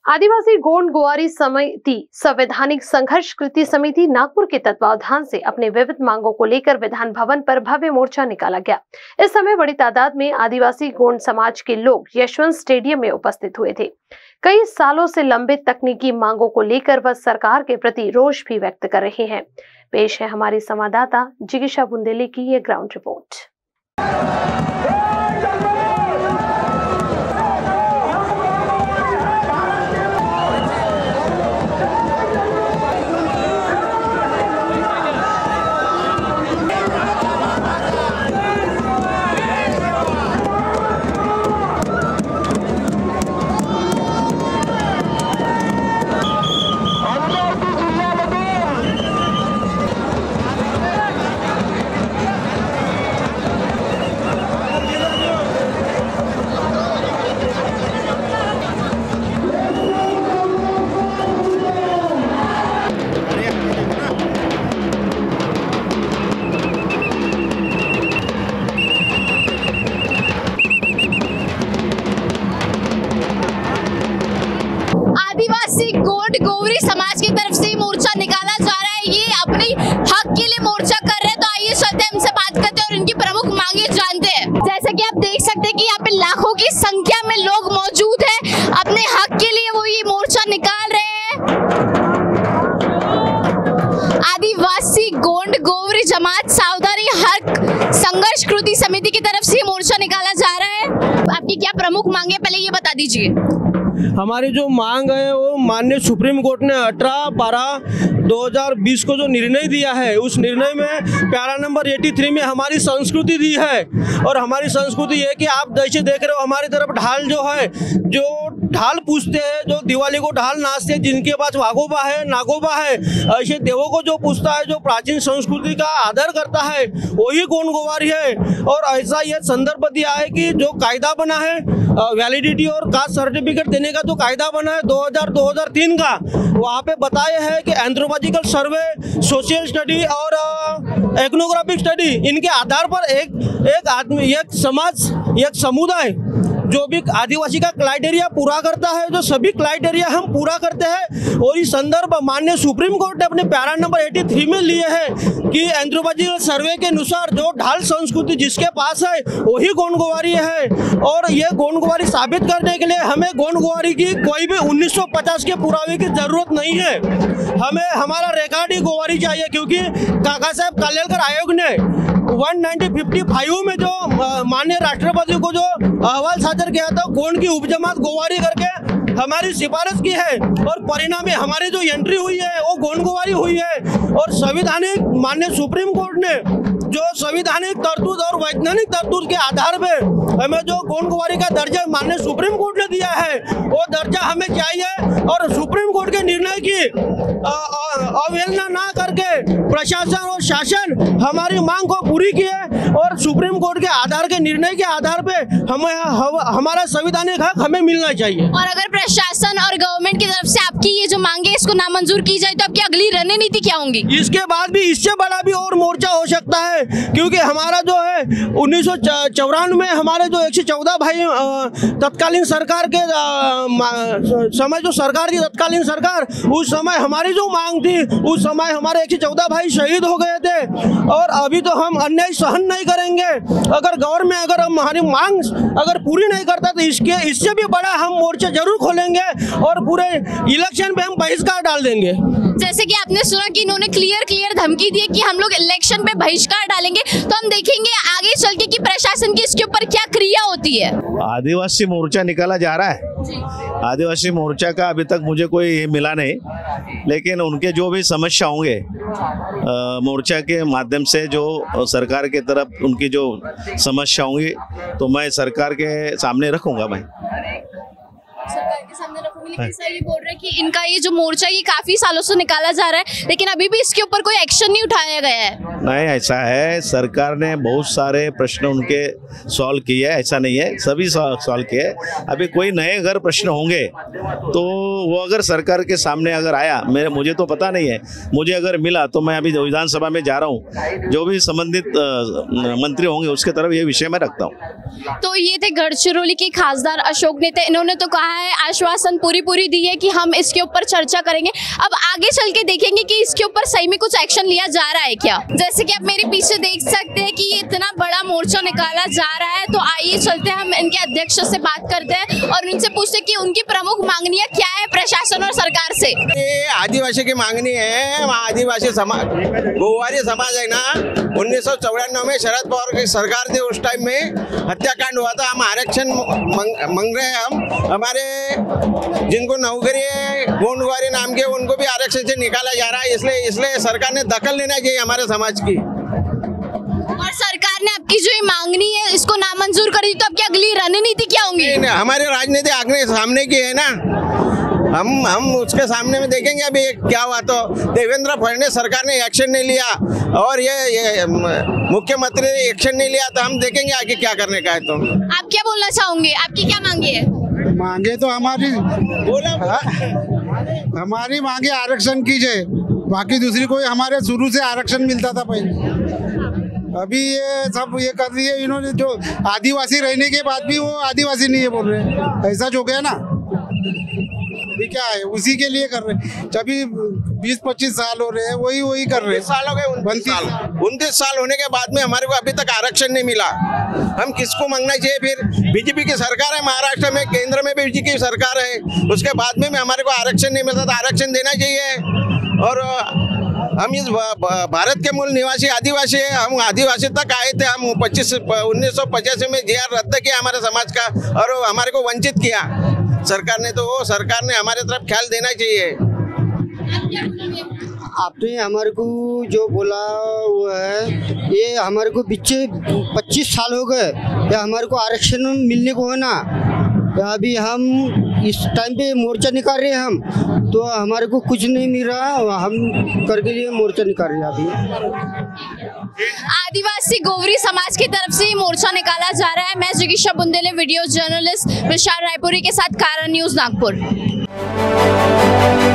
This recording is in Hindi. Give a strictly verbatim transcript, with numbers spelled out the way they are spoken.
आदिवासी गोंड गोवारी समिति संवैधानिक संघर्ष कृति समिति नागपुर के तत्वावधान से अपने विविध मांगों को लेकर विधान भवन पर भव्य मोर्चा निकाला गया। इस समय बड़ी तादाद में आदिवासी गोंड समाज के लोग यशवंत स्टेडियम में उपस्थित हुए थे। कई सालों से लंबित तकनीकी मांगों को लेकर वह सरकार के प्रति रोष भी व्यक्त कर रहे हैं। पेश है हमारी संवाददाता जिगीशा बुंदेले की ये ग्राउंड रिपोर्ट। आदिवासी गोंड गोवरी समाज की तरफ से मोर्चा निकाला जा रहा है। ये अपने हक के लिए मोर्चा कर रहे हैं। तो आइए चलते हैं, हमसे बात करते हैं और इनकी प्रमुख मांगे जानते हैं। जैसा कि आप देख सकते हैं कि यहाँ पे लाखों की संख्या में लोग मौजूद हैं। अपने हक के लिए वो ये मोर्चा निकाल रहे हैं। आदिवासी गोंड गोवरी जमात सावधानी हक संघर्ष कृति समिति की तरफ से मोर्चा निकाला जा रहा है। आपकी क्या प्रमुख मांगे पहले ये बता दीजिए। हमारी जो मांग है वो माननीय सुप्रीम कोर्ट ने अठारह बारह दो हज़ार बीस को जो निर्णय दिया है, उस निर्णय में प्यारा नंबर तिरासी में हमारी संस्कृति दी है। और हमारी संस्कृति ये कि आप जैसे देख रहे हो हमारी तरफ ढाल जो है, जो ढाल पूछते हैं, जो दिवाली को ढाल नाचते हैं, जिनके पास वागोबा है नागोबा है, ऐसे देवों को जो पूछता है, जो प्राचीन संस्कृति का आदर करता है, वही गोंड गोवारी है। और ऐसा ये संदर्भ दिया है कि जो कायदा बना है वैलिडिटी और कास्ट सर्टिफिकेट देने का जो कायदा बना है दो हज़ार दो हज़ार तीन का, वहाँ पे बताया है कि एंथ्रोपोलॉजिकल सर्वे, सोशल स्टडी और एथनोग्राफिक स्टडी, इनके आधार पर एक एक आदमी, एक समाज, एक समुदाय जो भी आदिवासी का क्राइटेरिया पूरा करता है, जो सभी क्राइटेरिया हम पूरा करते हैं। और इस संदर्भ माननीय सुप्रीम कोर्ट ने अपने प्यारा नंबर तिरासी में लिए हैं कि एंथ्रोपोलॉजिकल सर्वे के अनुसार जो ढाल संस्कृति जिसके पास है वही गोंड गोवारी है। और ये गोंड गोवारी साबित करने के लिए हमें गोंड गोवारी की कोई भी उन्नीस सौ पचास के पुरावे की जरूरत नहीं है। हमें हमारा रिकॉर्ड ही गोवारी चाहिए, क्योंकि काका साहब कालेलकर आयोग ने उन्नीस सौ पचपन में जो माननीय राष्ट्रपति को जो अहवाल सादर किया था, गोंड की उपजमात गोवारी करके हमारी सिफारिश की है। और परिणामी हमारी जो एंट्री हुई है वो गोंड गोवारी हुई है। और संविधानिक माननीय सुप्रीम कोर्ट ने जो संविधानिक तरतूद और वैज्ञानिक तरतूद के आधार पे हमें जो गोंड गोवारी का दर्जा माननीय सुप्रीम कोर्ट ने दिया है, वो दर्जा हमें चाहिए। और सुप्रीम कोर्ट के निर्णय की अवहेलना ना करके प्रशासन और शासन हमारी मांग को पूरी किए। और सुप्रीम कोर्ट के आधार के निर्णय के आधार पे हमें हमारा संवैधानिक हक हमें मिलना चाहिए। और अगर प्रशासन और गवर्नमेंट की तरफ से आपकी ये जो मांगे इसको नामंजूर की जाए तो आपकी अगली रणनीति क्या होंगी? इसके बाद भी इससे बड़ा भी और मोर्चा हो सकता है, क्योंकि हमारा जो है उन्नीस सौ चौरानवे में हमारे जो एक सौ चौदह भाई तत्कालीन सरकार के समय, जो सरकार थी तत्कालीन सरकार, उस समय हमारी जो मांग थी, उस समय हमारे एक सौ चौदह भाई शहीद हो गए थे। और अभी तो हम अन्याय सहन नहीं करेंगे। अगर गवर्नमेंट अगर हमारी मांग अगर पूरी नहीं करता तो इसके इससे भी बड़ा हम मोर्चा जरूर खोलेंगे और पूरे इलेक्शन पे हम बहिष्कार डाल देंगे। जैसे कि आपने सुना कि इन्होंने क्लियर क्लियर धमकी दी है कि हम लोग इलेक्शन पे बहिष्कार डालेंगे, तो हम देखेंगे आगे चल के कि प्रशासन की इसके ऊपर क्या क्रिया होती है। आदिवासी मोर्चा निकाला जा रहा है। आदिवासी मोर्चा का अभी तक मुझे कोई मिला नहीं, लेकिन उनके जो भी समस्या होंगे मोर्चा के माध्यम से, जो सरकार के तरफ उनकी जो समस्या होंगी, तो मैं सरकार के सामने रखूंगा। मैं सरकार के सामने रखूंगी, लेकिन सर ये बोल रहे हैं कि इनका ये जो मोर्चा ये काफी सालों से निकाला जा रहा है, लेकिन अभी भी इसके ऊपर कोई एक्शन नहीं उठाया गया है। नहीं, ऐसा है, सरकार ने बहुत सारे प्रश्न उनके सॉल्व किए, ऐसा नहीं है, सभी सॉल्व किए। अभी कोई नए अगर प्रश्न होंगे तो वो अगर सरकार के सामने अगर आया, मेरे मुझे तो पता नहीं है, मुझे अगर मिला तो मैं अभी विधानसभा में जा रहा हूँ, जो भी संबंधित मंत्री होंगे उसके तरफ ये विषय मैं रखता हूँ। तो ये थे गढ़चिरौली के खासदार अशोक नेते। इन्होंने तो कहा है आश्वासन पूरी पूरी पूरी दी है कि हम इसके ऊपर चर्चा करेंगे। अब आगे चल के देखेंगे कि इसके ऊपर सही में कुछ एक्शन लिया जा रहा है क्या। जैसे कि आप मेरे पीछे देख सकते हैं कि ये इतना बड़ा मोर्चा निकाला जा रहा है, तो आइए चलते हैं, हम इनके अध्यक्ष से बात करते हैं और उनसे पूछते हैं कि उनकी प्रमुख मांगनियां क्या है प्रशासन और सरकार से। ये आदिवासी की मांगनी है, आदिवासी समाज गोवारी समाज है ना, उन्नीस सौ चौरानवे में शरद पवार की सरकार थी, उस टाइम में हत्याकांड हुआ था। हम आरक्षण मांग रहे हैं। हम हमारे जिनको नौकरी है गोंडवारी नाम के, उनको भी आरक्षण से निकाला जा रहा है। इसलिए इसलिए सरकार ने दखल लेना चाहिए हमारे समाज की। और सरकार ने आपकी जो ये मांगनी है इसको नामंजूर कर दी, तो आपकी अगली रणनीति क्या होंगी? हमारी राजनीति आगे सामने की है ना, हम हम उसके सामने में देखेंगे अभी क्या हुआ। तो देवेंद्र फडणवीस सरकार ने एक्शन नहीं लिया और ये, ये मुख्यमंत्री ने एक्शन नहीं लिया, तो हम देखेंगे आगे क्या करने का है। तो आप क्या बोलना चाहोगे, आपकी क्या मांगे है? मांगे तो हमारी बोला हमारी मांगे आरक्षण की जाए, बाकी दूसरी कोई, हमारे शुरू से आरक्षण मिलता था पहले। अभी ये सब ये कर रही है इन्होंने, जो आदिवासी रहने के बाद भी वो आदिवासी नहीं है बोल रहे, ऐसा जो गया ना। ये क्या है, उसी के लिए कर रहे। जब बीस पच्चीस साल हो रहे हैं वही वही कर रहे हैं। साल हो गए, उनतीस साल उनतीस साल होने के बाद में हमारे को अभी तक आरक्षण नहीं मिला। हम किसको मांगना चाहिए फिर? बीजेपी की सरकार है महाराष्ट्र में, केंद्र में भी बीजेपी की सरकार है, उसके बाद में भी हमारे को आरक्षण नहीं मिलता। तो आरक्षण देना चाहिए। और हम इस भारत के मूल निवासी आदिवासी है, हम आदिवासी तक आए थे। हम पच्चीस उन्नीस सौ पचासी में जे आर रद्द किया हमारे समाज का और हमारे को वंचित किया सरकार ने। तो वो सरकार ने हमारे तरफ ख्याल देना चाहिए। आपने हमारे को जो बोला वो है, ये हमारे को पीछे पच्चीस साल हो गए या हमारे को आरक्षण मिलने को है ना। अभी हम इस टाइम पे मोर्चा निकाल रहे हैं, हम तो हमारे को कुछ नहीं मिल रहा, हम करके लिए मोर्चा निकाल रहे हैं अभी। आदिवासी गोवरी समाज की तरफ से मोर्चा निकाला जा रहा है। मैं जिगीशा बुंदेले, वीडियो जर्नलिस्ट विशाल रायपुरी के साथ कारण न्यूज नागपुर।